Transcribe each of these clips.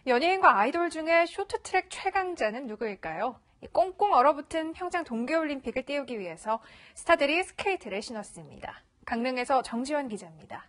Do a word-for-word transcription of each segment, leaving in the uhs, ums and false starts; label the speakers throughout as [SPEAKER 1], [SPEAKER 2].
[SPEAKER 1] 연예인과 아이돌 중에 쇼트트랙 최강자는 누구일까요? 꽁꽁 얼어붙은 평창 동계올림픽을 띄우기 위해서 스타들이 스케이트를 신었습니다. 강릉에서 정지원 기자입니다.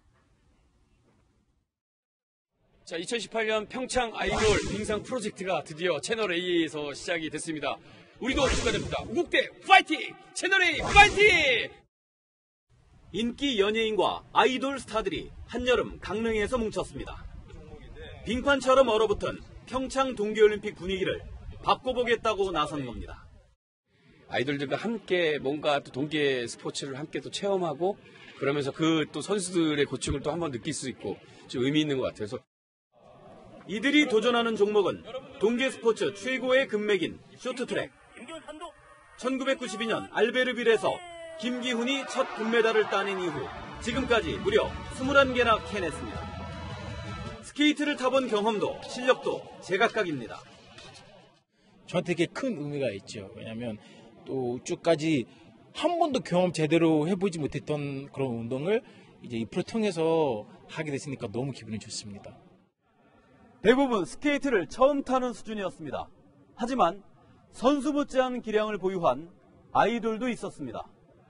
[SPEAKER 2] 자, 이천십팔 년 평창 아이돌 빙상 프로젝트가 드디어 채널A에서 시작이 됐습니다. 우리도 축하드립니다. 우국대 파이팅! 채널A 파이팅! 인기 연예인과 아이돌 스타들이 한여름 강릉에서 뭉쳤습니다. 빙판처럼 얼어붙은 평창 동계올림픽 분위기를 바꿔보겠다고 나선 겁니다.
[SPEAKER 3] 아이돌들과 함께 뭔가 또 동계 스포츠를 함께 또 체험하고 그러면서 그 또 선수들의 고충을 또 한번 느낄 수 있고 좀 의미 있는 것 같아서.
[SPEAKER 2] 이들이 도전하는 종목은 동계 스포츠 최고의 금맥인 쇼트트랙. 천구백구십이 년 알베르빌에서 김기훈이 첫 금메달을 따낸 이후 지금까지 무려 스물한 개나 캐냈습니다. 스케이트를 타본 경험도 실력도 제각각입니다.
[SPEAKER 4] 저한테 되게 큰 의미가 있죠. 왜냐하면 또 우주까지 한 번도 경험 제대로 해보지 못했던 그런 운동을 이제 이 프로 통해서 하게 됐으니까 너무 기분이 좋습니다.
[SPEAKER 2] 대부분 스케이트를 처음 타는 수준이었습니다. 하지만 선수 못지않은 기량을 보유한 아이돌도 있었습니다.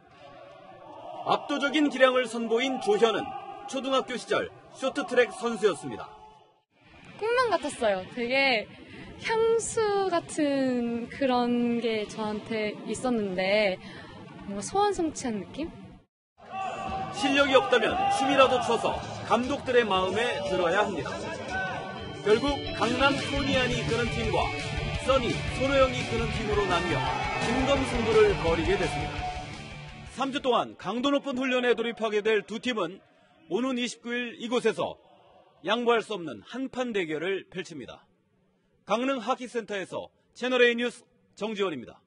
[SPEAKER 2] 압도적인 기량을 선보인 조현은 초등학교 시절 쇼트트랙 선수였습니다.
[SPEAKER 5] 꿈만 같았어요. 되게 향수 같은 그런 게 저한테 있었는데 뭔가 소원 성취한 느낌?
[SPEAKER 2] 실력이 없다면 춤이라도 춰서 감독들의 마음에 들어야 합니다. 결국 강남 소니안이 이끄는 팀과 써니, 손호영이 이끄는 팀으로 나뉘어 진검승부를 벌이게 됐습니다. 삼 주 동안 강도 높은 훈련에 돌입하게 될 두 팀은 오는 이십구 일 이곳에서 양보할 수 없는 한판 대결을 펼칩니다. 강릉 하키센터에서 채널A 뉴스 정지원입니다.